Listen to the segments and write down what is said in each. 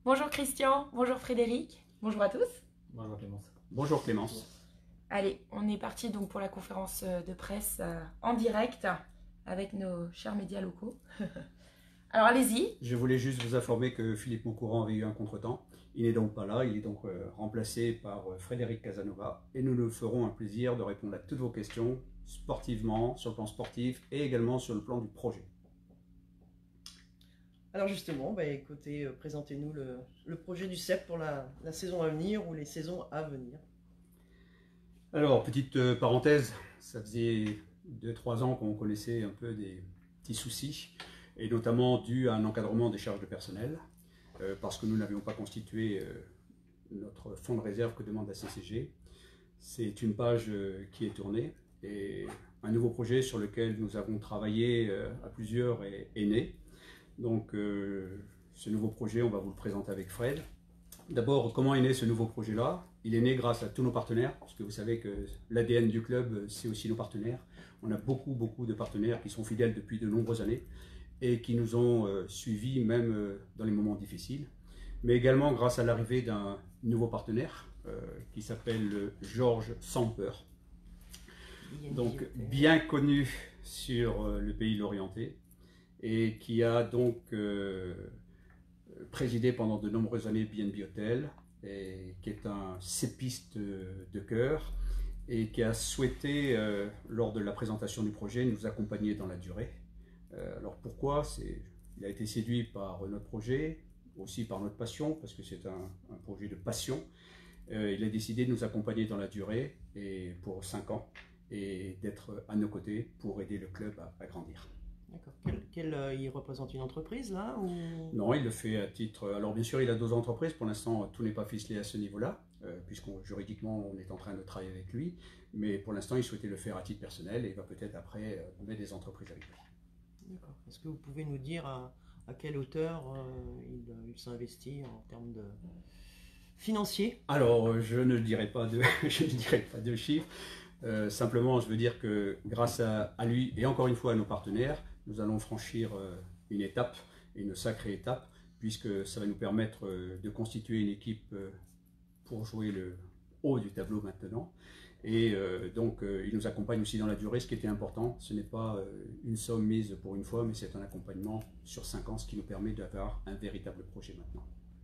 Bonjour Christian, bonjour Frédéric, bonjour à tous. Bonjour Clémence. Bonjour Clémence. Allez, on est parti donc pour la conférence de presse en direct avec nos chers médias locaux. Alors allez-y. Je voulais juste vous informer que Philippe Moncourant avait eu un contretemps. Il n'est donc pas là, il est donc remplacé par Frédéric Casanova et nous nous ferons un plaisir de répondre à toutes vos questions sportivement, sur le plan sportif et également sur le plan du projet. Alors justement, écoutez, présentez-nous le projet du CEP pour la saison à venir ou les saisons à venir. Alors, petite parenthèse, ça faisait 2-3 ans qu'on connaissait un peu des petits soucis, et notamment dû à un encadrement des charges de personnel, parce que nous n'avions pas constitué notre fonds de réserve que demande la CCG. C'est une page qui est tournée, et un nouveau projet sur lequel nous avons travaillé à plusieurs est né. Donc ce nouveau projet, on va vous le présenter avec Fred. D'abord, comment est né ce nouveau projet-là? Il est né grâce à tous nos partenaires, parce que vous savez que l'ADN du club, c'est aussi nos partenaires. On a beaucoup de partenaires qui sont fidèles depuis de nombreuses années et qui nous ont suivis même dans les moments difficiles. Mais également grâce à l'arrivée d'un nouveau partenaire qui s'appelle Georges Samper. Donc bien connu sur le pays lorientais et qui a donc présidé pendant de nombreuses années BNB Hotel, et qui est un cépiste de cœur et qui a souhaité, lors de la présentation du projet, nous accompagner dans la durée. Alors pourquoi? Il a été séduit par notre projet, aussi par notre passion, parce que c'est un projet de passion. Il a décidé de nous accompagner dans la durée et pour 5 ans et d'être à nos côtés pour aider le club à grandir. D'accord. Il représente une entreprise là ou... Non, il le fait à titre... Alors bien sûr, il a 2 entreprises. Pour l'instant, tout n'est pas ficelé à ce niveau-là, puisqu'on juridiquement, on est en train de travailler avec lui. Mais pour l'instant, il souhaitait le faire à titre personnel et il va peut-être après mettre des entreprises avec lui. D'accord. Est-ce que vous pouvez nous dire à quelle hauteur il s'investit en termes de financiers? Alors, je ne dirai pas de chiffres. Simplement, je veux dire que grâce à lui et encore une fois à nos partenaires, nous allons franchir une étape, une sacrée étape, puisque ça va nous permettre de constituer une équipe pour jouer le haut du tableau maintenant. Et donc, il nous accompagne aussi dans la durée. Ce qui était important, ce n'est pas une somme mise pour une fois, mais c'est un accompagnement sur 5 ans, ce qui nous permet d'avoir un véritable projet maintenant.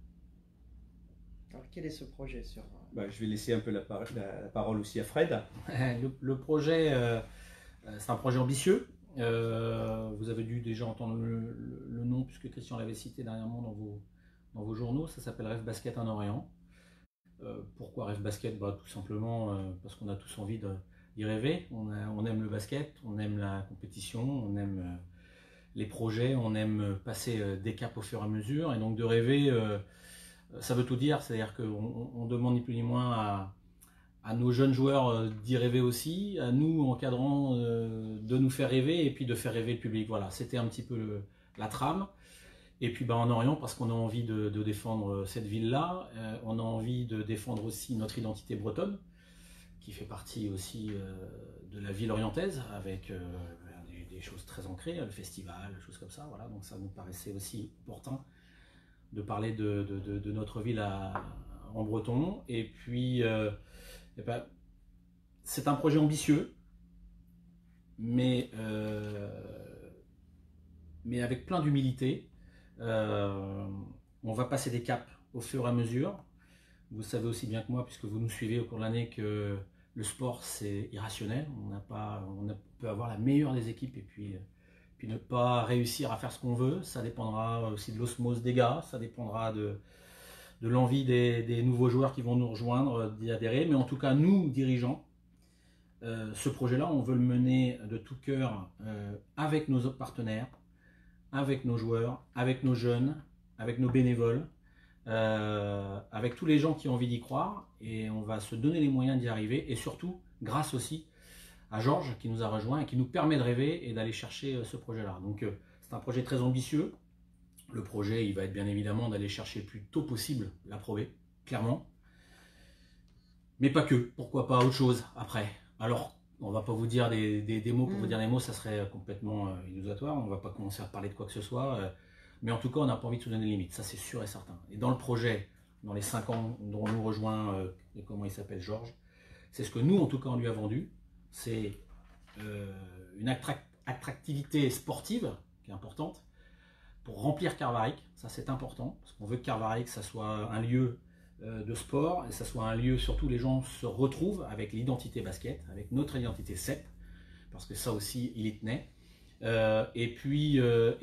Alors, quel est ce projet sur... Je vais laisser un peu la parole aussi à Fred. Le projet, c'est un projet ambitieux. Vous avez dû déjà entendre le nom, puisque Christian l'avait cité dernièrement dans vos journaux. Ça s'appelle Rêve Basket en Orient. Pourquoi Rêve Basket? Tout simplement parce qu'on a tous envie d'y rêver. On aime le basket, on aime la compétition, on aime les projets, on aime passer des caps au fur et à mesure. Et donc de rêver... ça veut tout dire, c'est-à-dire qu'on demande ni plus ni moins à nos jeunes joueurs d'y rêver aussi, à nous encadrants de nous faire rêver et puis de faire rêver le public. Voilà, c'était un petit peu la trame. Et puis en Orient, parce qu'on a envie de défendre cette ville-là, on a envie de défendre aussi notre identité bretonne, qui fait partie aussi de la ville orientaise, avec des choses très ancrées, le festival, des choses comme ça. Voilà, donc ça nous paraissait aussi opportun de parler de notre ville en breton. Et puis, c'est un projet ambitieux, mais avec plein d'humilité. On va passer des caps au fur et à mesure. Vous savez aussi bien que moi, puisque vous nous suivez au cours de l'année, que le sport, c'est irrationnel. On peut avoir la meilleure des équipes et puis ne pas réussir à faire ce qu'on veut. Ça dépendra aussi de l'osmose des gars, ça dépendra de l'envie des nouveaux joueurs qui vont nous rejoindre, d'y adhérer. Mais en tout cas, nous, dirigeants, ce projet-là, on veut le mener de tout cœur avec nos autres partenaires, avec nos joueurs, avec nos jeunes, avec nos bénévoles, avec tous les gens qui ont envie d'y croire. Et on va se donner les moyens d'y arriver. Et surtout, grâce aussi à Georges qui nous a rejoint et qui nous permet de rêver et d'aller chercher ce projet-là. Donc c'est un projet très ambitieux. Le projet, il va être bien évidemment d'aller chercher le plus tôt possible l'approuver, clairement. Mais pas que, pourquoi pas autre chose après. Alors, on va pas vous dire des mots, pour vous dire des mots, ça serait complètement illusoire. On va pas commencer à parler de quoi que ce soit. Mais en tout cas, on n'a pas envie de se donner de limites, ça c'est sûr et certain. Et dans le projet, dans les 5 ans dont nous rejoint, et comment il s'appelle, Georges, c'est ce que nous, en tout cas, on lui a vendu, c'est une attractivité sportive qui est importante pour remplir Carvaric, ça c'est important, parce qu'on veut que Carvaric, ça soit un lieu de sport, et ça soit un lieu, surtout les gens se retrouvent avec l'identité basket, avec notre identité CEP, parce que ça aussi, il y tenait. Et puis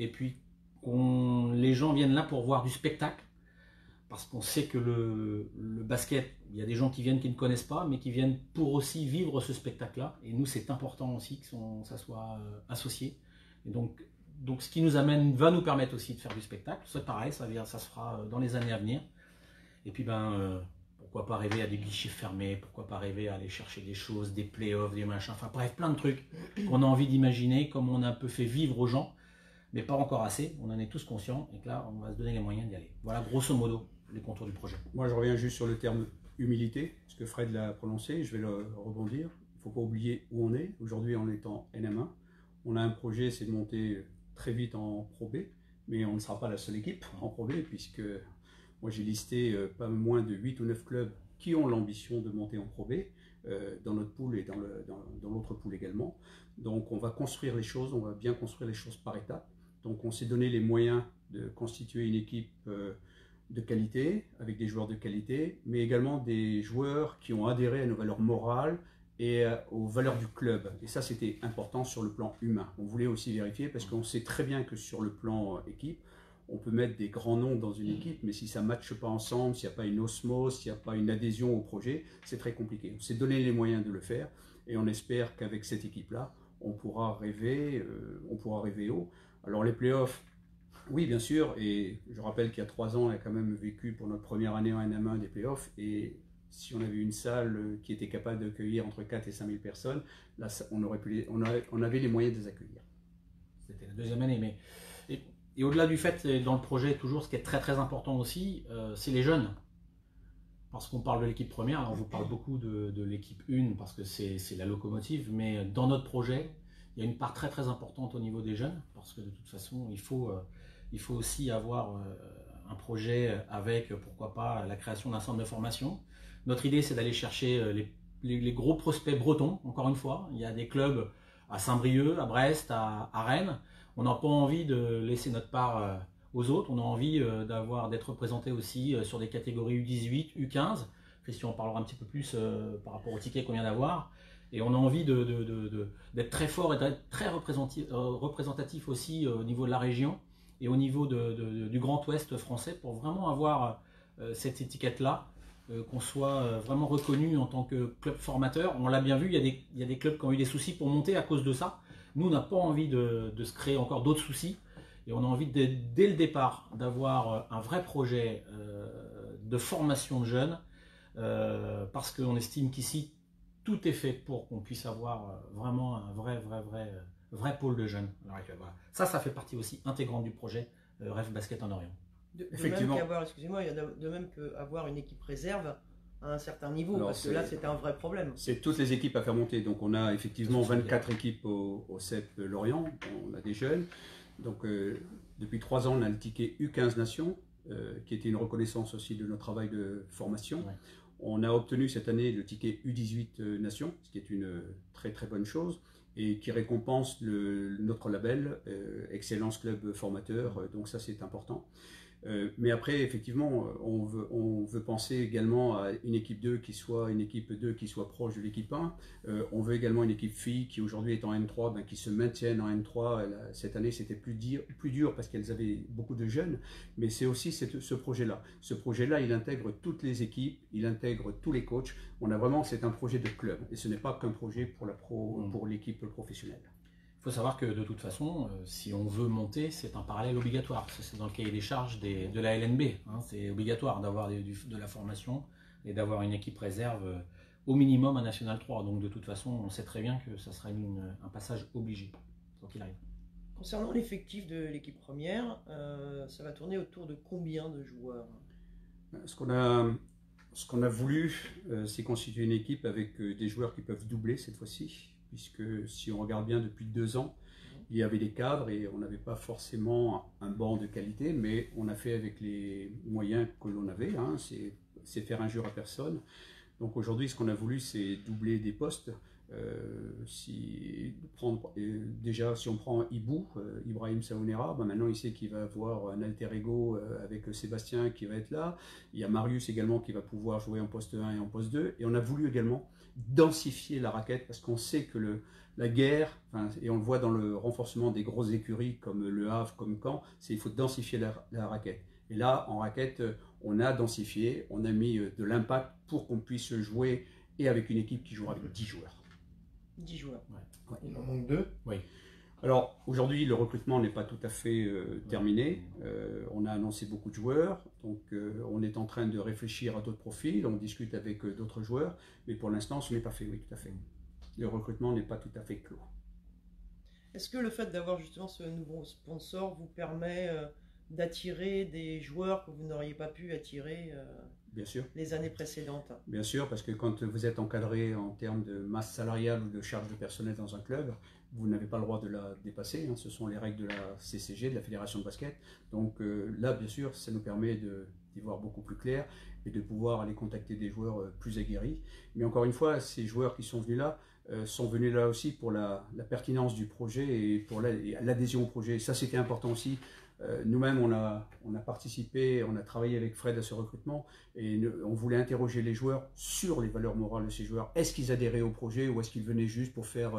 les gens viennent là pour voir du spectacle, parce qu'on sait que le basket, il y a des gens qui viennent qui ne connaissent pas, mais qui viennent pour aussi vivre ce spectacle-là. Et nous, c'est important aussi que ça soit associé. Et donc, ce qui nous amène va nous permettre aussi de faire du spectacle. C'est pareil, ça se fera dans les années à venir. Et puis, pourquoi pas rêver à des guichets fermés, pourquoi pas rêver à aller chercher des choses, des playoffs, des machins, enfin bref, plein de trucs qu'on a envie d'imaginer, comme on a un peu fait vivre aux gens, mais pas encore assez. On en est tous conscients et que là, on va se donner les moyens d'y aller. Voilà, grosso modo, les contours du projet. Moi, je reviens juste sur le terme humilité, parce que Fred l'a prononcé, je vais le rebondir. Il ne faut pas oublier où on est. Aujourd'hui, on est en NM1. On a un projet, c'est de monter très vite en Pro B, mais on ne sera pas la seule équipe en Pro B, puisque moi j'ai listé pas moins de 8 ou 9 clubs qui ont l'ambition de monter en Pro B, dans notre pool et dans l'autre pool également. Donc on va construire les choses, on va bien construire les choses par étapes. Donc on s'est donné les moyens de constituer une équipe de qualité, avec des joueurs de qualité, mais également des joueurs qui ont adhéré à nos valeurs morales et aux valeurs du club. Et ça, c'était important sur le plan humain. On voulait aussi vérifier, parce qu'on sait très bien que sur le plan équipe, on peut mettre des grands noms dans une équipe, mais si ça ne matche pas ensemble, s'il n'y a pas une osmose, s'il n'y a pas une adhésion au projet, c'est très compliqué. On s'est donné les moyens de le faire, et on espère qu'avec cette équipe-là, on pourra rêver haut. Alors les playoffs, oui, bien sûr, et je rappelle qu'il y a 3 ans, on a quand même vécu pour notre première année en NM1 des playoffs, et si on avait une salle qui était capable d'accueillir entre 4 et 5 000 personnes, là, on avait les moyens de les accueillir. C'était la deuxième année, mais... Et au-delà du fait, dans le projet, toujours, ce qui est très très important aussi, c'est les jeunes. Parce qu'on parle de l'équipe première, alors on vous parle beaucoup de l'équipe 1, parce que c'est la locomotive, mais dans notre projet, il y a une part très très importante au niveau des jeunes, parce que de toute façon, il faut aussi avoir un projet avec, pourquoi pas, la création d'un centre de formation. Notre idée, c'est d'aller chercher les gros prospects bretons, encore une fois. Il y a des clubs à Saint-Brieuc, à Brest, à Rennes. On n'a pas envie de laisser notre part aux autres. On a envie d'être représenté aussi sur des catégories U18, U15. Christian en parlera un petit peu plus par rapport au ticket qu'on vient d'avoir. Et on a envie d'être très fort et d'être très représentatif aussi au niveau de la région et au niveau du Grand Ouest français, pour vraiment avoir cette étiquette-là, qu'on soit vraiment reconnu en tant que club formateur. On l'a bien vu, il y a des clubs qui ont eu des soucis pour monter à cause de ça. Nous, on n'a pas envie de se créer encore d'autres soucis, et on a envie dès le départ d'avoir un vrai projet de formation de jeunes, parce qu'on estime qu'ici, tout est fait pour qu'on puisse avoir vraiment un vrai pôle de jeunes. Alors, voilà. Ça fait partie aussi intégrante du projet Rêve Basket en Orient. Effectivement. Excusez-moi, il y a de même qu'avoir une équipe réserve à un certain niveau, alors, parce que là c'était un vrai problème. C'est toutes les équipes à faire monter, donc on a effectivement 24 équipes au CEP Lorient, on a des jeunes, donc depuis 3 ans on a le ticket U15 Nations, qui était une reconnaissance aussi de notre travail de formation. Ouais. On a obtenu cette année le ticket U18 Nations, ce qui est une très très bonne chose, et qui récompense notre label Excellence Club Formateur, donc ça c'est important. Mais après, effectivement, on veut penser également à une équipe 2 qui soit proche de l'équipe 1. On veut également une équipe fille qui aujourd'hui est en N3, qui se maintienne en N3. Cette année, c'était plus dur parce qu'elles avaient beaucoup de jeunes. Mais c'est aussi ce projet-là. Ce projet-là, il intègre toutes les équipes, il intègre tous les coachs. C'est un projet de club. Et ce n'est pas qu'un projet pour l'équipe professionnelle. Il faut savoir que de toute façon, si on veut monter, c'est un parallèle obligatoire. C'est dans le cahier des charges de la LNB. Hein, c'est obligatoire d'avoir de la formation et d'avoir une équipe réserve au minimum à National 3. Donc de toute façon, on sait très bien que ça sera un passage obligé, quoi qu'il arrive. Concernant l'effectif de l'équipe première, ça va tourner autour de combien de joueurs? Ce qu'on a voulu, c'est constituer une équipe avec des joueurs qui peuvent doubler cette fois-ci. Puisque si on regarde bien depuis 2 ans, il y avait des cadres et on n'avait pas forcément un banc de qualité, mais on a fait avec les moyens que l'on avait, hein, c'est faire injure à personne. Donc aujourd'hui, ce qu'on a voulu, c'est doubler des postes. Déjà, si on prend Ibou, Ibrahim Saounera, ben maintenant il sait qu'il va avoir un alter ego avec Sébastien qui va être là. Il y a Marius également qui va pouvoir jouer en poste 1 et en poste 2. Et on a voulu également densifier la raquette parce qu'on sait que la guerre, et on le voit dans le renforcement des grosses écuries comme Le Havre, comme Caen, c'est il faut densifier la raquette. Et là, en raquette, on a densifié, on a mis de l'impact pour qu'on puisse jouer et avec une équipe qui jouera avec 10 joueurs. 10 joueurs. Ouais. Il en manque 2. Oui. Alors aujourd'hui, le recrutement n'est pas tout à fait terminé. On a annoncé beaucoup de joueurs, donc on est en train de réfléchir à d'autres profils, on discute avec d'autres joueurs, mais pour l'instant, ce n'est pas fait, oui, tout à fait. Le recrutement n'est pas tout à fait clos. Est-ce que le fait d'avoir justement ce nouveau sponsor vous permet d'attirer des joueurs que vous n'auriez pas pu attirer Bien sûr. les années précédentes? Bien sûr, parce que quand vous êtes encadré en termes de masse salariale ou de charge de personnel dans un club, vous n'avez pas le droit de la dépasser. Hein. Ce sont les règles de la CCG, de la Fédération de basket. Donc là, bien sûr, ça nous permet d'y voir beaucoup plus clair et de pouvoir aller contacter des joueurs plus aguerris. Mais encore une fois, ces joueurs qui sont venus là aussi pour la pertinence du projet et pour l'adhésion au projet. Ça, c'était important aussi. Nous-mêmes, on a participé, on a travaillé avec Fred à ce recrutement et on voulait interroger les joueurs sur les valeurs morales de ces joueurs. Est-ce qu'ils adhéraient au projet ou est-ce qu'ils venaient juste pour faire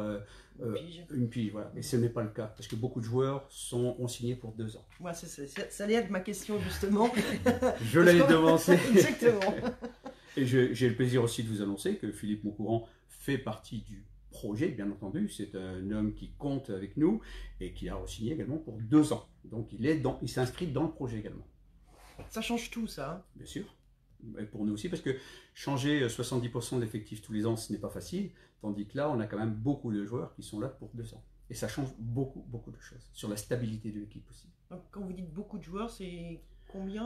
une pige, voilà. Et ce n'est pas le cas parce que beaucoup de joueurs ont signé pour 2 ans. Ouais, ça allait être ma question justement. Je l'avais devancé. Exactement. Et j'ai le plaisir aussi de vous annoncer que Philippe Maucourant fait partie du projet, bien entendu. C'est un homme qui compte avec nous et qui a re-signé également pour 2 ans. Donc il s'inscrit dans le projet également. Ça change tout, ça. Hein. Bien sûr. Et pour nous aussi, parce que changer 70% de l'effectif tous les ans, ce n'est pas facile. Tandis que là, on a quand même beaucoup de joueurs qui sont là pour 2 ans. Et ça change beaucoup, beaucoup de choses. Sur la stabilité de l'équipe aussi. Donc, quand vous dites beaucoup de joueurs, c'est combien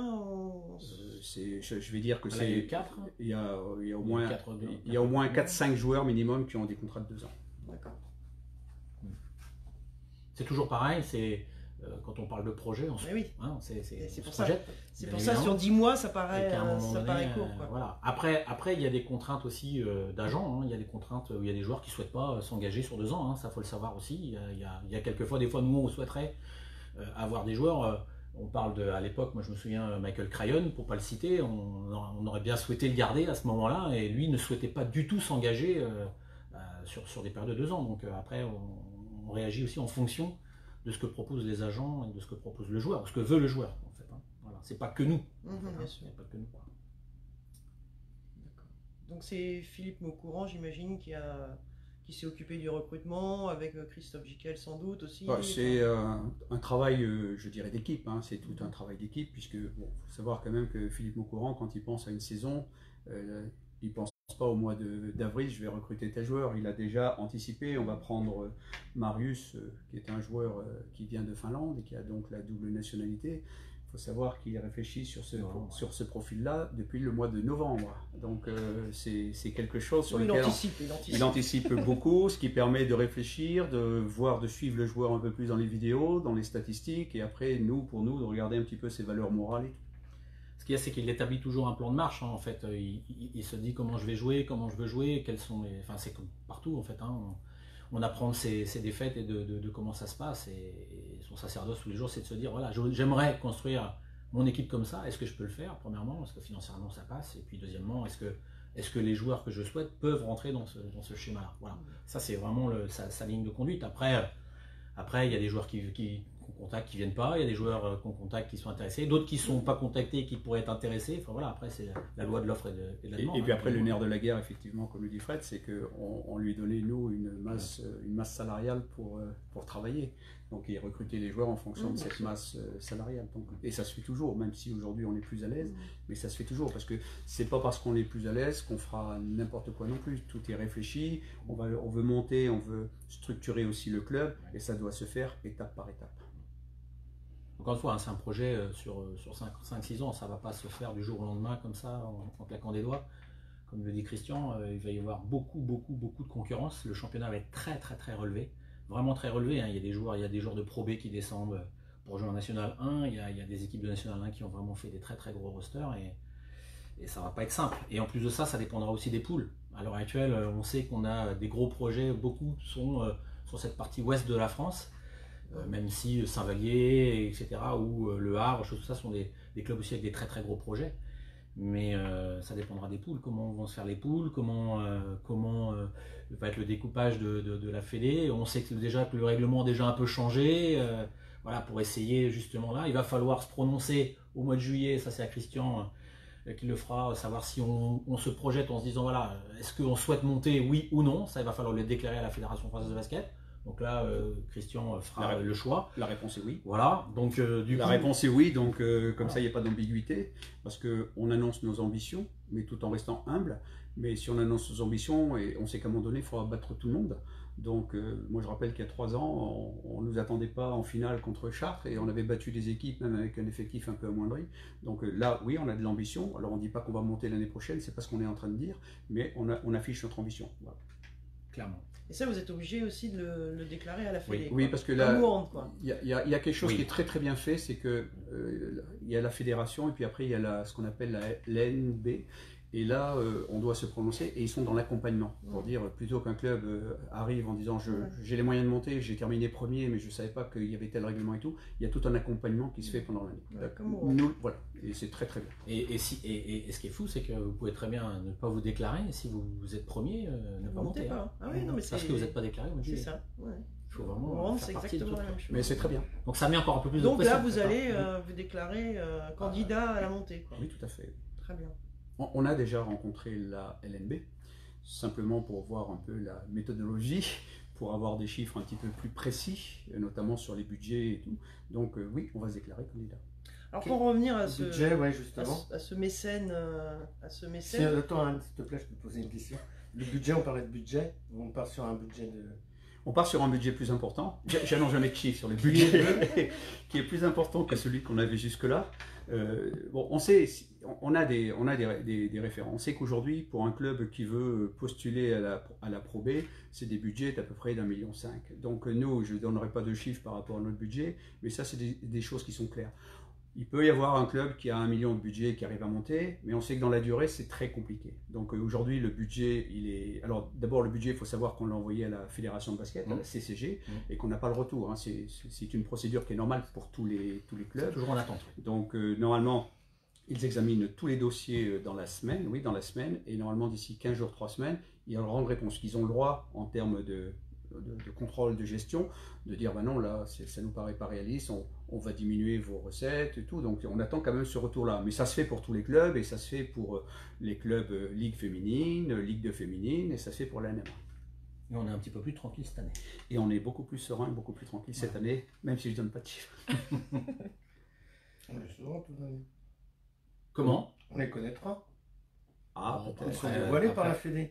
je vais dire que c'est... Il y a au moins 4-5 joueurs minimum qui ont des contrats de 2 ans. D'accord. C'est toujours pareil, c'est quand on parle de projet, on se, oui. Hein, c'est pour projette. C'est pour ça, sur 10 mois, ça paraît court. Quoi. Voilà. Après, il y a des contraintes aussi d'agents. Hein. Il y a des contraintes où il y a des joueurs qui ne souhaitent pas s'engager sur 2 ans. Hein. Ça, il faut le savoir aussi. Il y a quelques fois, des fois, nous, on souhaiterait avoir des joueurs. On parle à l'époque, moi je me souviens, Michael Crayon, pour ne pas le citer, on aurait bien souhaité le garder à ce moment-là. Et lui ne souhaitait pas du tout s'engager sur des périodes de 2 ans. Donc après, on réagit aussi en fonction de ce que proposent les agents et de ce que propose le joueur, ce que veut le joueur en fait. Hein. Voilà. C'est pas que nous. Bien sûr. Pas que nous. D'accord. Donc c'est Philippe Maucourant, j'imagine, qui s'est occupé du recrutement, avec Christophe Jiquel sans doute aussi. C'est un travail, je dirais, d'équipe. Hein. C'est tout un travail d'équipe, puisque faut savoir quand même que Philippe Maucourant, quand il pense à une saison, il pense pas au mois d'avril, je vais recruter tel joueur. Il a déjà anticipé. On va prendre Marius, qui est un joueur qui vient de Finlande et qui a donc la double nationalité. Il faut savoir qu'il réfléchit sur ce profil-là depuis le mois de novembre. Donc c'est quelque chose sur lequel il anticipe beaucoup, ce qui permet de réfléchir, de suivre le joueur un peu plus dans les vidéos, dans les statistiques, et après, pour nous, de regarder un petit peu ses valeurs morales et tout. Ce qu'il y a, c'est qu'il établit toujours un plan de marche. Hein, en fait, il se dit comment je vais jouer, comment je veux jouer, quels sont les... Enfin, c'est comme partout en fait. Hein. On apprend ses défaites et de comment ça se passe. Et son sacerdoce tous les jours, c'est de se dire voilà, j'aimerais construire mon équipe comme ça. Est-ce que je peux le faire, premièrement, parce que financièrement ça passe. Et puis deuxièmement, est-ce que les joueurs que je souhaite peuvent rentrer dans ce schéma-là. Voilà. Ça, c'est vraiment sa ligne de conduite. Après, il y a des joueurs qu'on contacte qui viennent pas, il y a des joueurs qu'on contacte qui sont intéressés, d'autres qui ne sont pas contactés et qui pourraient être intéressés. Enfin voilà, après c'est la loi de l'offre et de la demande. Et puis après, le nerf de la guerre, effectivement, comme le dit Fred, c'est qu'on lui donnait, nous, une masse salariale pour travailler. Donc il recrutait les joueurs en fonction de cette masse salariale. Donc, et ça se fait toujours, même si aujourd'hui on est plus à l'aise, mais ça se fait toujours, parce que c'est pas parce qu'on est plus à l'aise qu'on fera n'importe quoi non plus. Tout est réfléchi, on veut monter, on veut structurer aussi le club, et ça doit se faire étape par étape. Encore une fois, hein, c'est un projet sur 5-6 ans, ça ne va pas se faire du jour au lendemain comme ça, en claquant des doigts. Comme le dit Christian, il va y avoir beaucoup de concurrence. Le championnat va être très relevé. vraiment très relevés. Hein. Il y a des joueurs de Pro B qui descendent pour jouer en National 1. Il y a des équipes de National 1 qui ont vraiment fait des très très gros rosters et ça va pas être simple. Et en plus de ça, ça dépendra aussi des poules. À l'heure actuelle, on sait qu'on a des gros projets, beaucoup sont sur cette partie ouest de la France, même si Saint-Vallier, etc., ou Le Havre, tout ça sont des clubs aussi avec des très très gros projets. Mais ça dépendra des poules, comment vont se faire les poules, comment va être le découpage de la fédé. On sait que déjà que le règlement a déjà un peu changé, voilà, pour essayer justement là. Il va falloir se prononcer au mois de juillet, ça c'est à Christian qui le fera, savoir si on se projette en se disant voilà, est-ce qu'on souhaite monter, oui ou non. Ça il va falloir le déclarer à la Fédération Française de Basket. Donc là, Christian fera le choix. La réponse est oui. Voilà, donc la réponse est oui, donc comme ça il n'y a pas d'ambiguïté, parce qu'on annonce nos ambitions, mais tout en restant humble. Mais si on annonce nos ambitions, et on sait qu'à un moment donné, il faudra battre tout le monde. Donc moi je rappelle qu'il y a 3 ans, on ne nous attendait pas en finale contre Chartres, et on avait battu des équipes même avec un effectif un peu amoindri. Donc là, oui, on a de l'ambition. Alors on ne dit pas qu'on va monter l'année prochaine, c'est pas ce qu'on est en train de dire, mais on affiche notre ambition. Voilà. Clairement. Et ça, vous êtes obligé aussi de le déclarer à la fédé. Oui, parce que là, il y a quelque chose oui. qui est très très bien fait, c'est que il y a la fédération et puis après il y a ce qu'on appelle l'NB. Et là, on doit se prononcer et ils sont dans l'accompagnement. Pour dire, plutôt qu'un club arrive en disant j'ai les moyens de monter, j'ai terminé premier, mais je ne savais pas qu'il y avait tel règlement et tout, il y a tout un accompagnement qui se fait pendant l'année. Nous, voilà, et c'est très très bien. Et ce qui est fou, c'est que vous pouvez très bien ne pas vous déclarer, et si vous êtes premier, ne pas monter. Pas. Ah oui, non, mais parce que vous n'êtes pas déclaré. C'est ça, ouais. Il faut vraiment faire partie de tout. Mais c'est très bien. Donc ça met encore un peu plus de pression. pression. Donc là, vous allez vous déclarer candidat à la montée. Quoi. Oui, tout à fait. Très bien. On a déjà rencontré la LNB, simplement pour voir un peu la méthodologie, pour avoir des chiffres un petit peu plus précis, notamment sur les budgets et tout. Donc oui, on va se déclarer candidat. Alors pour revenir à ce budget, ouais, justement. À ce mécène, Attends, s'il te plaît, je peux te poser une question. Le budget, on parlait de budget, on part sur un budget de... On part sur un budget plus important. J'annonce jamais de chiffres sur le budget, qui est plus important que celui qu'on avait jusque-là. Bon, on sait, on a des référents. On sait qu'aujourd'hui, pour un club qui veut postuler à la Pro B, c'est des budgets d'à peu près d'1,5 million. Donc nous, je ne donnerai pas de chiffres par rapport à notre budget, mais ça, c'est des choses qui sont claires. Il peut y avoir un club qui a 1 million de budget qui arrive à monter, mais on sait que dans la durée, c'est très compliqué. Donc aujourd'hui, le budget, il est... Alors d'abord, le budget, il faut savoir qu'on l'a envoyé à la Fédération de basket, à la CCG, et qu'on n'a pas le retour. Hein. C'est une procédure qui est normale pour tous les clubs. Toujours en attente. Donc normalement, ils examinent tous les dossiers dans la semaine, oui, dans la semaine, et normalement, d'ici 15 jours, 3 semaines, ils rendent réponse. Ils ont le droit, en termes de contrôle de gestion, de dire ben non, là ça nous paraît pas réaliste, on va diminuer vos recettes et tout, donc on attend quand même ce retour là, mais ça se fait pour tous les clubs et ça se fait pour les clubs Ligue féminine, Ligue 2 féminine, et ça se fait pour la NMA. Et on est un petit peu plus tranquille cette année. Et on est beaucoup plus serein, beaucoup plus tranquille cette année, même si je donne pas de chiffres. On est serein tout d'un. Comment? On les connaîtra. Ah, peut-être. Ils sont dévoilés par la Fédé.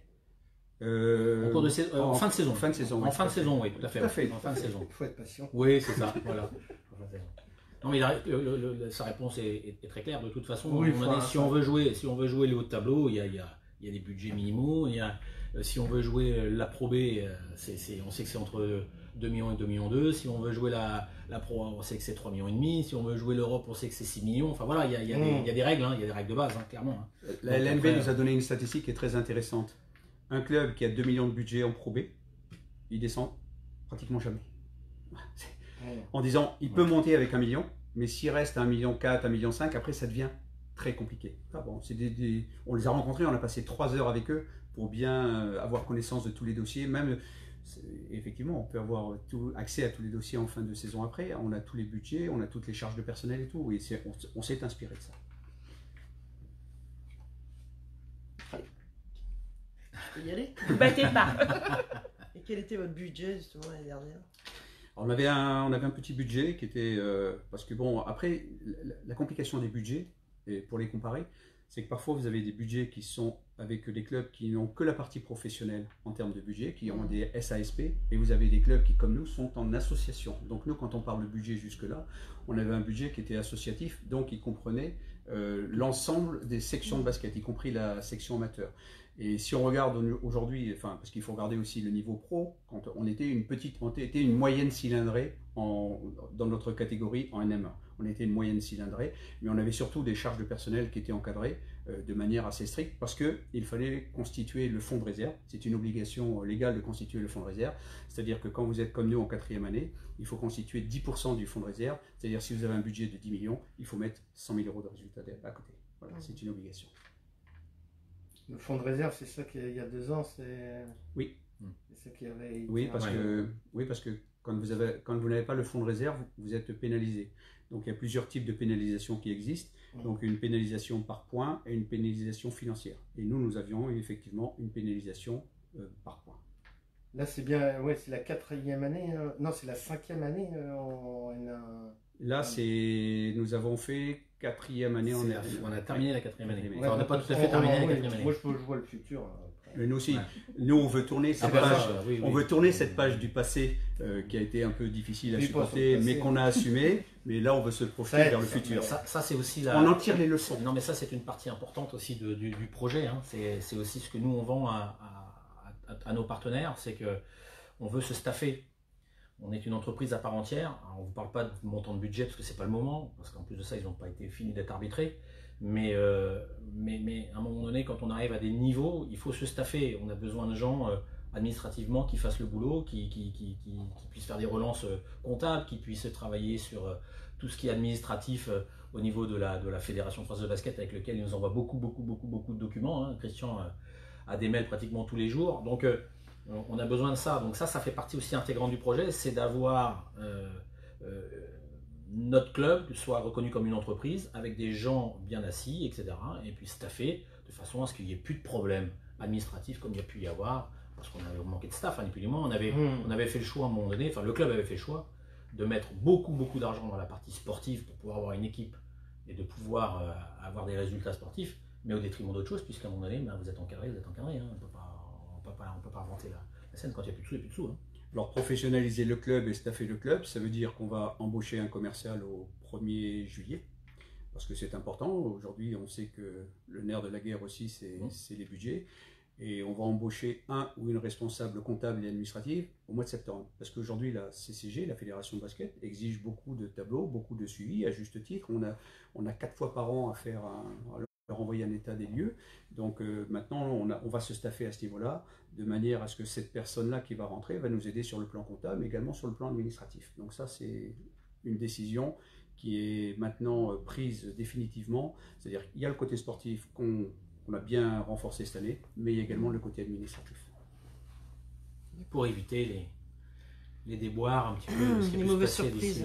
En fin de saison. En fin de saison, en fin de saison, oui, tout à fait. Tout à fait. En fin de saison. Il faut être patient. Oui, c'est ça, voilà. Non, mais sa réponse est très claire. De toute façon, oui, si on veut jouer les hauts de tableau, il y a des budgets minimaux. Si on veut jouer la Pro B, on sait que c'est entre 2 millions et 2 millions 2. Si on veut jouer la Pro A, on sait que c'est 3 millions et demi. Si on veut jouer l'Europe, on sait que c'est 6 millions. Enfin voilà, il y a des règles, il y a des règles de base, clairement. La LNB nous a donné une statistique qui est très intéressante. Un club qui a 2 millions de budget en Pro B, il descend pratiquement jamais. En disant, il peut monter avec 1 million, mais s'il reste à 1,4 million, 1,5 million, après ça devient très compliqué. Ah bon, on les a rencontrés, on a passé 3 heures avec eux pour bien avoir connaissance de tous les dossiers. Même, effectivement, on peut avoir accès à tous les dossiers en fin de saison après. On a tous les budgets, on a toutes les charges de personnel et tout. Oui, on s'est inspiré de ça. Y aller? Battez pas. Et quel était votre budget justement l'année dernière? On avait un petit budget qui était parce que bon, après la complication des budgets, et pour les comparer, c'est que parfois vous avez des budgets qui sont avec des clubs qui n'ont que la partie professionnelle en termes de budget, qui ont des SASP, et vous avez des clubs qui, comme nous, sont en association. Donc nous, quand on parle de budget jusque-là, on avait un budget qui était associatif, donc il comprenait l'ensemble des sections de basket, y compris la section amateur. Et si on regarde aujourd'hui, enfin, parce qu'il faut regarder aussi le niveau pro, quand on était une moyenne cylindrée dans notre catégorie en NM1. On était une moyenne cylindrée, mais on avait surtout des charges de personnel qui étaient encadrées de manière assez stricte parce qu'il fallait constituer le fonds de réserve. C'est une obligation légale de constituer le fonds de réserve. C'est-à-dire que quand vous êtes comme nous en 4e année, il faut constituer 10% du fonds de réserve. C'est-à-dire si vous avez un budget de 10 millions, il faut mettre 100 000 euros de résultat à côté. Voilà, c'est une obligation. Le fonds de réserve, c'est ça qu'il y a 2 ans, c'est... Oui. C'est ça qui avait... Oui, parce que quand vous n'avez pas le fonds de réserve, vous êtes pénalisé. Donc il y a plusieurs types de pénalisation qui existent. Donc une pénalisation par point et une pénalisation financière. Et nous avions effectivement une pénalisation par point. Là, c'est bien, ouais, c'est la 4e année, non, c'est la 5e année en N1. Là, nous avons fait 4e année en N1. On a terminé la 4e année. Ouais, Enfin, on n'a pas tout à fait terminé la 4e année. Moi, je vois le futur. Mais nous aussi, nous on veut tourner cette page, on veut tourner cette page du passé qui a été un peu difficile à supporter, mais qu'on a assumé. Mais là, on veut se projeter vers le futur. Ça c'est aussi on en tire les leçons. Non, mais ça c'est une partie importante aussi du projet. Hein. C'est aussi ce que nous on vend à nos partenaires, c'est que on veut se staffer. On est une entreprise à part entière. Alors, on ne vous parle pas de montant de budget parce que c'est pas le moment, parce qu'en plus de ça, ils n'ont pas été finis d'être arbitrés. Mais à un moment donné, quand on arrive à des niveaux, il faut se staffer. On a besoin de gens administrativement qui fassent le boulot, qui puissent faire des relances comptables, qui puissent travailler sur tout ce qui est administratif au niveau de la Fédération française de basket, avec lequel ils nous envoient beaucoup de documents. Hein. Christian a des mails pratiquement tous les jours. Donc on a besoin de ça. Donc ça fait partie aussi intégrante du projet, c'est d'avoir notre club soit reconnu comme une entreprise avec des gens bien assis, etc. Et puis staffé de façon à ce qu'il n'y ait plus de problèmes administratifs comme il y a pu y avoir, parce qu'on avait manqué de staff, ni plus ni moins. On avait fait le choix à un moment donné, enfin le club avait fait le choix de mettre beaucoup d'argent dans la partie sportive pour pouvoir avoir une équipe et de pouvoir avoir des résultats sportifs, mais au détriment d'autres choses, puisqu'à un moment donné, vous êtes encadré, Hein. On peut pas inventer la scène quand il n'y a plus de sous, il n'y a plus de sous. Hein. Alors professionnaliser le club et staffer le club, ça veut dire qu'on va embaucher un commercial au 1er juillet, parce que c'est important. Aujourd'hui, on sait que le nerf de la guerre aussi, c'est les budgets. Et on va embaucher un ou une responsable comptable et administrative au mois de septembre. Parce qu'aujourd'hui, la CCG, la Fédération de basket, exige beaucoup de tableaux, beaucoup de suivi, à juste titre. On a 4 fois par an à faire leur envoyer un état des lieux. Donc maintenant, on va se staffer à ce niveau-là, de manière à ce que cette personne-là qui va rentrer va nous aider sur le plan comptable, mais également sur le plan administratif. Donc ça, c'est une décision qui est maintenant prise définitivement. C'est-à-dire qu'il y a le côté sportif qu'on a bien renforcé cette année, mais il y a également le côté administratif. Pour éviter les déboires un petit peu, ce qui les mauvaises surprises.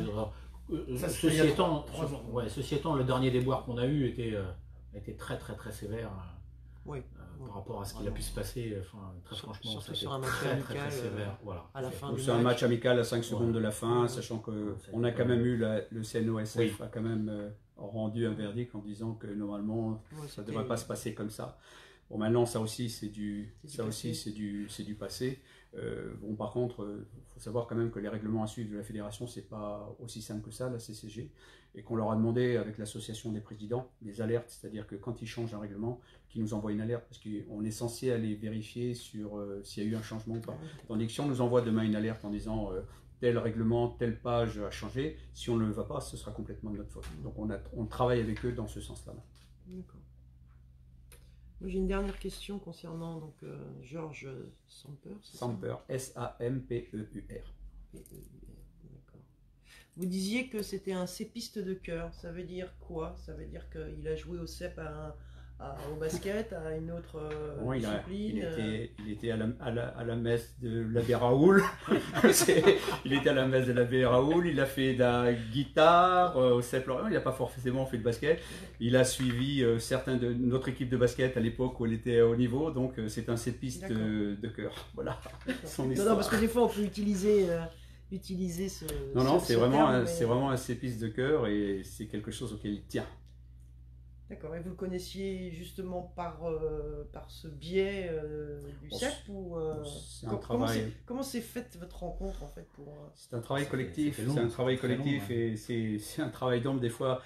Ceci étant, le dernier déboire qu'on a eu était très sévère. Oui. Par rapport à ce qu'il a pu se passer, très franchement, surtout ça sur un match très sévère. Voilà. À la fin C'est un match amical à 5 secondes de la fin, sachant qu'on a quand même eu le CNOSF a quand même rendu un verdict en disant que normalement ça ne devrait pas se passer comme ça. Bon, maintenant ça aussi c'est du passé. Bon, par contre, il faut savoir quand même que les règlements à suivre de la fédération, c'est pas aussi simple que ça, la CCG, et qu'on leur a demandé avec l'association des présidents des alertes, c'est-à-dire que quand ils changent un règlement, qu'ils nous envoient une alerte, parce qu'on est censé aller vérifier sur s'il y a eu un changement ou pas. Tandis que si on nous envoie demain une alerte en disant tel règlement, telle page a changé, si on ne le va pas, ce sera complètement de notre faute. Donc on travaille avec eux dans ce sens-là. D'accord. J'ai une dernière question concernant donc, Georges Samper. Samper, S-A-M-P-E-U-R. D'accord. Vous disiez que c'était un cépiste de cœur. Ça veut dire quoi? Ça veut dire qu'il a joué au CEP au basket, à une autre discipline. Il était à la messe de l'abbé Raoul. Il était à la messe de l'abbé Raoul. Il a fait de la guitare au CEP Lorient. Il n'a pas forcément fait de basket. Il a suivi certains de notre équipe de basket à l'époque où il était au niveau. Donc c'est un cépiste de cœur. Voilà son histoire. Non, parce que des fois on peut utiliser ce. Non, c'est vraiment un cépiste de cœur et c'est quelque chose auquel il tient. D'accord, et vous le connaissiez justement par ce biais du CEP ou c'est un travail. Comment s'est faite votre rencontre en fait C'est un travail collectif, c'est un travail collectif et c'est un travail d'homme. Des fois,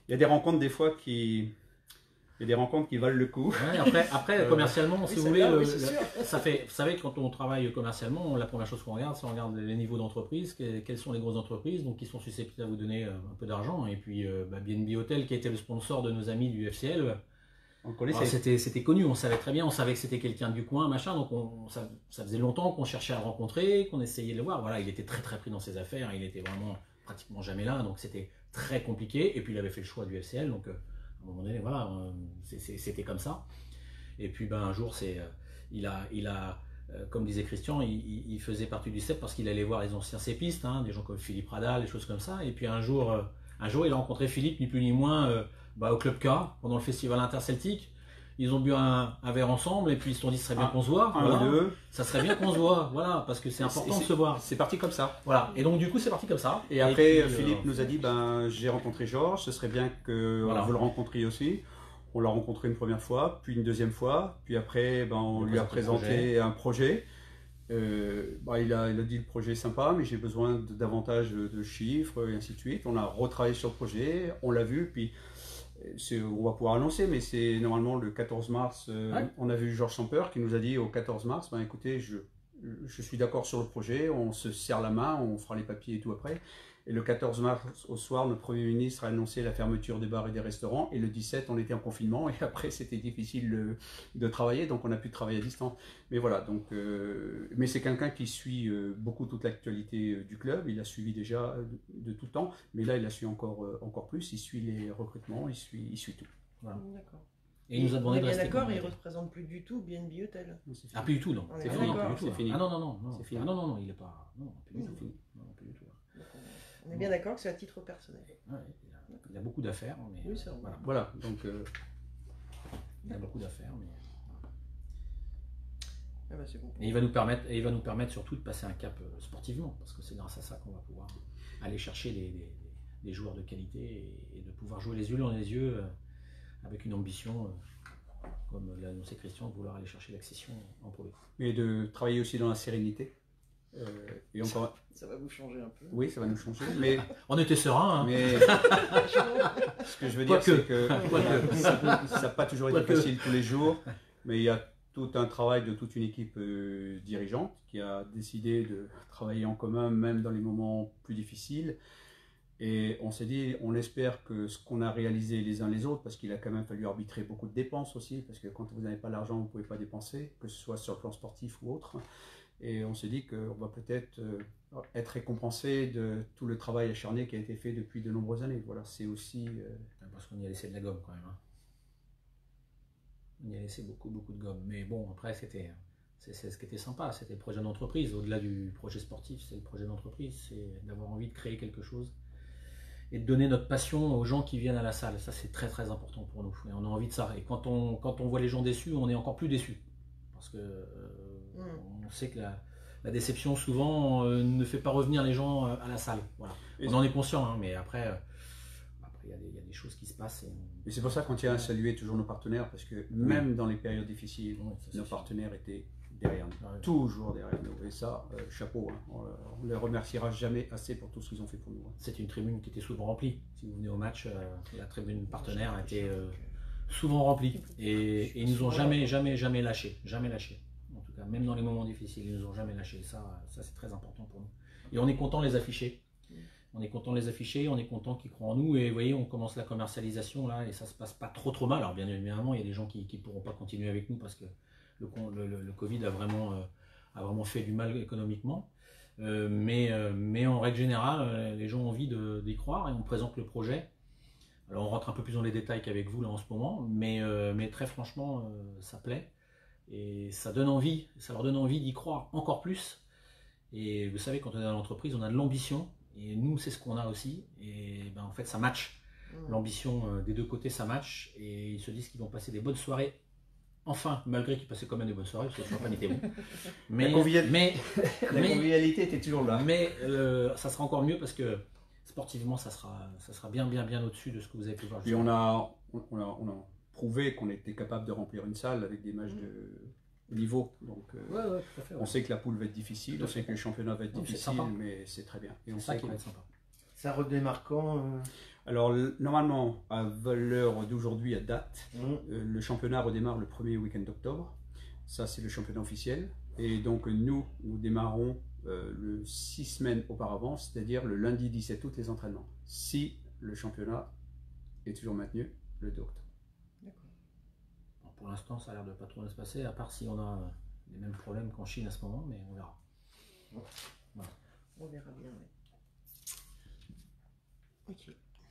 il y a des rencontres des fois qui... Il y a des rencontres qui valent le coup. Ouais, après commercialement, si vous voulez, vous savez, quand on travaille commercialement, la première chose qu'on regarde, c'est on regarde les niveaux d'entreprise, quelles sont les grosses entreprises, donc qui sont susceptibles à vous donner un peu d'argent. Et puis BNB Hotel, qui était le sponsor de nos amis du FCL, c'était connu, on savait très bien, on savait que c'était quelqu'un du coin, machin, donc ça faisait longtemps qu'on cherchait à le rencontrer, qu'on essayait de le voir. Voilà, il était très très pris dans ses affaires, il était vraiment pratiquement jamais là, donc c'était très compliqué. Et puis il avait fait le choix du FCL, donc à un moment donné, voilà, c'était comme ça. Et puis un jour, comme disait Christian, il faisait partie du CEP parce qu'il allait voir les anciens CEPistes, hein, des gens comme Philippe Radal, des choses comme ça. Et puis un jour, il a rencontré Philippe, ni plus ni moins, au Club K, pendant le festival interceltique. Ils ont bu un verre ensemble et puis ils se sont dit, ça serait bien qu'on se voit. Voilà. Ça serait bien qu'on se voit, voilà, parce que c'est important de se voir. C'est parti comme ça. Voilà, et donc du coup, c'est parti comme ça. Et après, puis, Philippe nous a dit, j'ai rencontré Georges, ce serait bien que vous le rencontriez aussi. On l'a rencontré une première fois, puis une deuxième fois, puis après, on lui a présenté un projet. Il a dit le projet est sympa, mais j'ai besoin davantage de chiffres, et ainsi de suite. On a retravaillé sur le projet, on l'a vu, puis on va pouvoir annoncer, mais c'est normalement le 14 mars. On a vu Georges Samper qui nous a dit au 14 mars, écoutez, je suis d'accord sur le projet, on se serre la main, on fera les papiers et tout après. Et le 14 mars au soir, le Premier ministre a annoncé la fermeture des bars et des restaurants. Et le 17, on était en confinement. Et après, c'était difficile de travailler. Donc, on a pu travailler à distance. Mais voilà. Donc, mais c'est quelqu'un qui suit beaucoup toute l'actualité du club. Il a suivi déjà de tout temps. Mais là, il a suivi encore plus. Il suit les recrutements. Il suit tout. Voilà. D'accord. Et il nous a demandé de rester. D'accord, il ne représente plus du tout BNB Hotel. Ah, plus du tout, non. C'est fini. Ah non, c'est fini. Ah non, il n'est pas. Non, plus du tout. Non, plus du tout. On est bien d'accord que c'est à titre personnel. Ouais, il a beaucoup d'affaires. Oui, c'est vrai. Voilà, donc il a beaucoup d'affaires. C'est bon. Et il va nous permettre surtout de passer un cap sportivement, parce que c'est grâce à ça qu'on va pouvoir aller chercher des joueurs de qualité et de pouvoir jouer les yeux dans les yeux avec une ambition, comme l'a annoncé Christian, de vouloir aller chercher l'accession en Pro B. Et de travailler aussi dans la sérénité. Et encore... Ça va vous changer un peu. Oui, ça va nous changer. Mais... On était serein. Hein. Mais ce que je veux dire, c'est que ça n'a pas toujours été facile tous les jours. Mais il y a tout un travail de toute une équipe dirigeante qui a décidé de travailler en commun, même dans les moments plus difficiles. Et on s'est dit, on espère que ce qu'on a réalisé les uns les autres, parce qu'il a quand même fallu arbitrer beaucoup de dépenses aussi, parce que quand vous n'avez pas l'argent, vous ne pouvez pas dépenser, que ce soit sur le plan sportif ou autre. Et on s'est dit qu'on va peut-être être récompensé de tout le travail acharné qui a été fait depuis de nombreuses années. Voilà, c'est aussi... Parce qu'on y a laissé de la gomme quand même. Hein. On y a laissé beaucoup de gomme. Mais bon, après, c'est ce qui était sympa, c'était le projet d'entreprise. Au-delà du projet sportif, c'est le projet d'entreprise, c'est d'avoir envie de créer quelque chose et de donner notre passion aux gens qui viennent à la salle. Ça, c'est très très important pour nous. Et on a envie de ça. Et quand on voit les gens déçus, on est encore plus déçus. Parce que on sait que la déception, souvent, ne fait pas revenir les gens à la salle. Voilà. On en est conscient, hein, mais après, il y a des choses qui se passent. Et c'est pour ça qu'on tient à saluer toujours nos partenaires, parce que même dans les périodes difficiles, nos partenaires étaient derrière nous, toujours derrière nous. Et ça, chapeau, hein. On ne les remerciera jamais assez pour tout ce qu'ils ont fait pour nous. Hein. C'est une tribune qui était souvent remplie. Si vous venez au match, la tribune partenaire était souvent remplie. Et ils nous ont jamais lâché. Jamais lâché. En tout cas, même dans les moments difficiles, ils nous ont jamais lâché. Ça c'est très important pour nous. Et on est content de les afficher. On est content de les afficher, on est content qu'ils croient en nous. Et vous voyez, on commence la commercialisation là et ça se passe pas trop mal. Alors bien évidemment, il y a des gens qui ne pourront pas continuer avec nous parce que le Covid a vraiment fait du mal économiquement. Mais en règle générale, les gens ont envie d'y croire et on présente le projet. Alors on rentre un peu plus dans les détails qu'avec vous là en ce moment, mais très franchement, ça plaît. Et ça leur donne envie d'y croire encore plus. Et vous savez, quand on est dans l'entreprise, on a de l'ambition. Et nous, c'est ce qu'on a aussi. Et en fait, ça match. L'ambition des deux côtés, ça match. Et ils se disent qu'ils vont passer des bonnes soirées. Enfin, malgré qu'ils passaient quand même des bonnes soirées, parce que le champagne était bon. La convivialité était toujours là. Mais ça sera encore mieux parce que sportivement, ça sera bien au-dessus de ce que vous avez pu voir. Et on a prouvé qu'on était capable de remplir une salle avec des matchs de niveau. Donc, tout à fait, on sait que la poule va être difficile, on sait que le championnat va être difficile, mais c'est très bien. Et on sait qu'il va être sympa. Ça redémarre quand Alors, normalement, à valeur d'aujourd'hui, à date, le championnat redémarre le premier week-end d'octobre. Ça, c'est le championnat officiel. Et donc, nous démarrons le 6 semaines auparavant, c'est-à-dire le lundi 17 août, les entraînements. Si le championnat est toujours maintenu le 2 octobre. Bon, pour l'instant, ça a l'air de pas trop bien se passer, à part si on a les mêmes problèmes qu'en Chine à ce moment, mais on verra. Voilà. On verra bien, oui. Ok.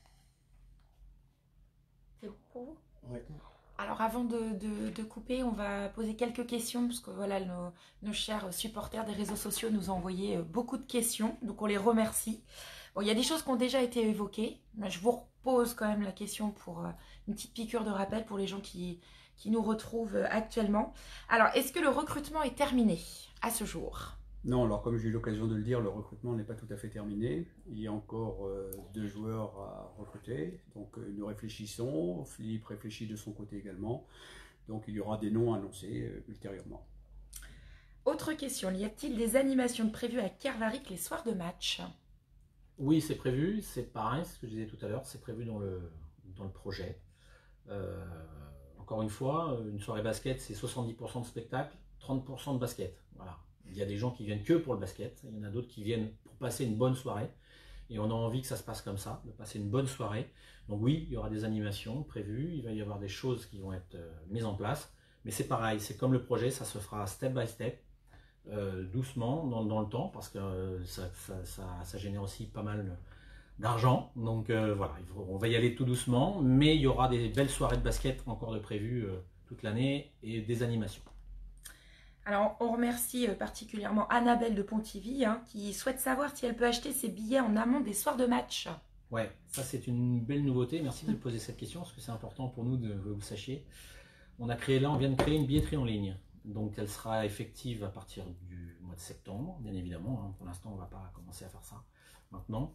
C'est bon pour vous? Oui. Alors avant de couper, on va poser quelques questions parce que voilà, nos chers supporters des réseaux sociaux nous ont envoyé beaucoup de questions, donc on les remercie. Bon, il y a des choses qui ont déjà été évoquées, mais je vous repose quand même la question pour une petite piqûre de rappel pour les gens qui nous retrouvent actuellement. Alors, est-ce que le recrutement est terminé à ce jour? Non, alors comme j'ai eu l'occasion de le dire, le recrutement n'est pas tout à fait terminé. Il y a encore 2 joueurs à recruter. Donc nous réfléchissons, Philippe réfléchit de son côté également. Donc il y aura des noms annoncés ultérieurement. Autre question, y a-t-il des animations prévues à Kervaric les soirs de match? Oui, c'est prévu, c'est pareil, c'est ce que je disais tout à l'heure, c'est prévu dans le projet. Encore une fois, une soirée basket, c'est 70% de spectacle, 30% de basket. Voilà. Il y a des gens qui viennent que pour le basket, il y en a d'autres qui viennent pour passer une bonne soirée. Et on a envie que ça se passe comme ça, de passer une bonne soirée. Donc oui, il y aura des animations prévues, il va y avoir des choses qui vont être mises en place. Mais c'est pareil, c'est comme le projet, ça se fera step by step, doucement dans le temps, parce que ça génère aussi pas mal d'argent. Donc voilà, on va y aller tout doucement, mais il y aura des belles soirées de basket encore de prévues toute l'année et des animations. Alors, on remercie particulièrement Annabelle de Pontivy qui souhaite savoir si elle peut acheter ses billets en amont des soirs de match. Ouais, ça c'est une belle nouveauté. Merci de poser cette question parce que c'est important pour nous que vous le sachiez. On vient de créer une billetterie en ligne. Donc, elle sera effective à partir du mois de septembre, bien évidemment. Pour l'instant, on ne va pas commencer à faire ça maintenant.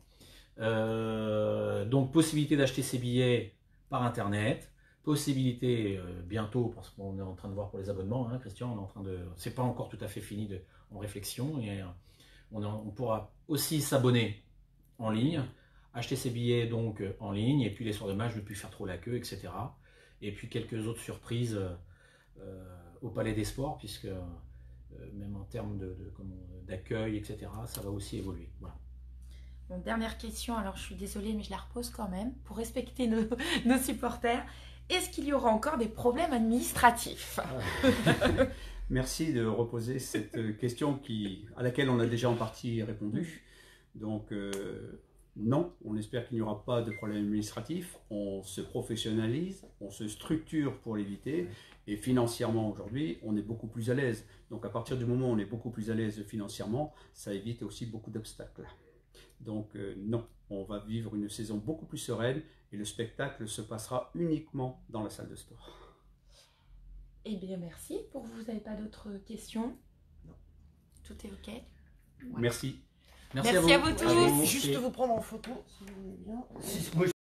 Donc, possibilité d'acheter ses billets par Internet. Possibilité bientôt, parce qu'on est en train de voir pour les abonnements, hein, Christian, on est en train de. C'est pas encore tout à fait fini en réflexion. Et on pourra aussi s'abonner en ligne, acheter ses billets donc en ligne, et puis les soirs de match, ne plus faire trop la queue, etc. Et puis quelques autres surprises au Palais des Sports, puisque même en termes d'accueil, etc., ça va aussi évoluer. Voilà. Bon, dernière question, alors je suis désolée, mais je la repose quand même, pour respecter nos supporters. Est-ce qu'il y aura encore des problèmes administratifs? Merci de reposer cette question à laquelle on a déjà en partie répondu. Donc non, on espère qu'il n'y aura pas de problème administratif. On se professionnalise, on se structure pour l'éviter. Et financièrement aujourd'hui, on est beaucoup plus à l'aise. Donc à partir du moment où on est beaucoup plus à l'aise financièrement, ça évite aussi beaucoup d'obstacles. Donc non, on va vivre une saison beaucoup plus sereine et le spectacle se passera uniquement dans la salle de sport. Eh bien merci. Pour vous n'avez pas d'autres questions? Non. Tout est OK? Merci. Merci à vous tous. Juste vous prendre en photo si vous voulez bien.